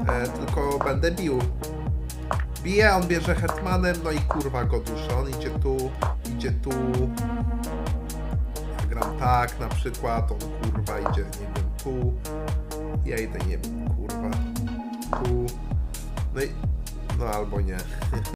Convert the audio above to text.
tylko będę bił. Bije, on bierze hetmanem, no i kurwa go duszę. On idzie tu. Ja gram tak na przykład, on kurwa idzie, nie wiem, tu. Ja idę, nie wiem, kurwa, tu. No i, no albo nie.